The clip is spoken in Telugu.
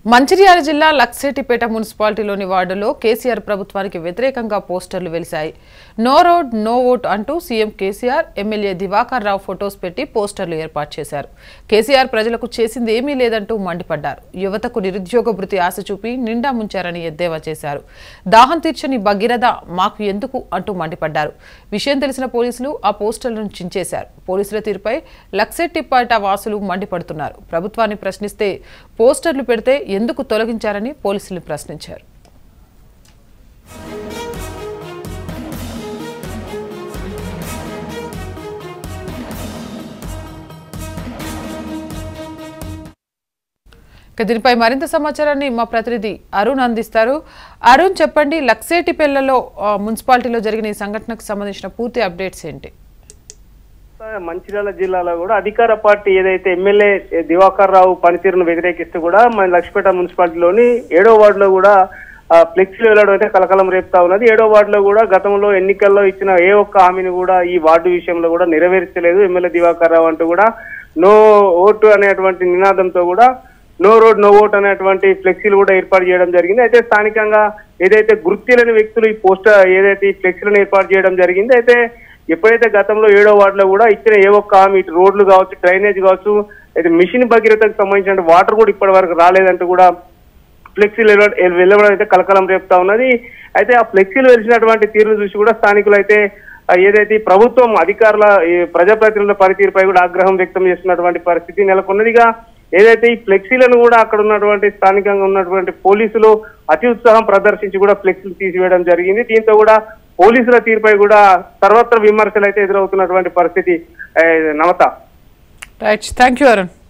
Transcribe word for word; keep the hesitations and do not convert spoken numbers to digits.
మంచిర్యాల జిల్లా లక్సేటిపేట మున్సిపాలిటీలోని వార్డులో కేసీఆర్ ప్రభుత్వానికి వ్యతిరేకంగా పోస్టర్లు వెలిశాయి. నో రోడ్ నో ఓట్ అంటూ CM KCR, MLA Divakar Rao photos పెట్టి పోస్టర్లు ఏర్పాటు చేశారు. కేసీఆర్ ప్రజలకు చేసింది ఏమీ లేదంటూ మండిపడ్డారు. యువతకు నిరుద్యోగ భృతి ఆశ చూపి నిండా ముంచారని ఎద్దేవా చేశారు. దాహం తీర్చని భగీరథ మాకు ఎందుకు అంటూ మండిపడ్డారు. విషయం తెలిసిన పోలీసులు ఆ పోస్టర్లను చించేశారు. పోలీసుల తీరుపై లక్సేటిపేట వాసులు మండిపడుతున్నారు. ప్రభుత్వాన్ని ప్రశ్నిస్తే పోస్టర్లు పెడితే ఎందుకు తొలగించారని పోలీసులు ప్రశ్నించారు. దీనిపై మరింత సమాచారాన్ని మా ప్రతినిధి అరుణ్ అందిస్తారు. అరుణ్, చెప్పండి, లక్సేటిపేటలో మున్సిపాలిటీలో జరిగిన ఈ సంఘటనకు సంబంధించిన పూర్తి అప్డేట్స్ ఏంటి? మంచిర్యాల జిల్లాలో కూడా అధికార పార్టీ ఏదైతే ఎమ్మెల్యే దివాకర్ రావు పనితీరును వ్యతిరేకిస్తూ కూడా మన లక్ష్మీపేట మున్సిపాలిటీలోని ఏడో వార్డులో కూడా ఫ్లెక్సీలు వెళ్లడం అయితే కలకలం రేపుతా ఉన్నది. ఏడో వార్డులో కూడా గతంలో ఎన్నికల్లో ఇచ్చిన ఏ ఒక్క హామీని కూడా ఈ వార్డు విషయంలో కూడా నెరవేర్చలేదు ఎమ్మెల్యే దివాకర్ రావు అంటూ కూడా నో ఓటు అనేటువంటి నినాదంతో కూడా నో రోడ్ నో ఓట్ అనేటువంటి ఫ్లెక్సీలు కూడా ఏర్పాటు చేయడం జరిగింది. అయితే స్థానికంగా ఏదైతే గుర్తిలేని వ్యక్తులు ఈ పోస్టర్ ఏదైతే ఈ ఫ్లెక్సీలను ఏర్పాటు చేయడం జరిగింది. అయితే ఎప్పుడైతే గతంలో ఏడో వార్డులో కూడా ఇచ్చిన ఏ ఒక్క హామీ, ఇటు రోడ్లు కావచ్చు, డ్రైనేజ్ కావచ్చు, అయితే మిషన్ భగీరథకు సంబంధించిన వాటర్ కూడా ఇప్పటి వరకు రాలేదంటూ కూడా ఫ్లెక్సీలు వెళ్ళడం అయితే కలకలం రేపుతా ఉన్నది. అయితే ఆ ఫ్లెక్సీలు వెలిసినటువంటి తీరును చూసి కూడా స్థానికులు అయితే ఏదైతే ప్రభుత్వం అధికారుల ప్రజాప్రతినిధుల పనితీరుపై కూడా ఆగ్రహం వ్యక్తం చేస్తున్నటువంటి పరిస్థితి నెలకొన్నదిగా. ఏదైతే ఈ ఫ్లెక్సీలను కూడా అక్కడ ఉన్నటువంటి స్థానికంగా ఉన్నటువంటి పోలీసులు అతి ఉత్సాహం ప్రదర్శించి కూడా ఫ్లెక్సీలు తీసివేయడం జరిగింది. దీంతో కూడా పోలీసుల తీరుపై కూడా సర్వత్ర విమర్శలు అయితే ఎదురవుతున్నటువంటి పరిస్థితి. నమత. Right, thank you Arun.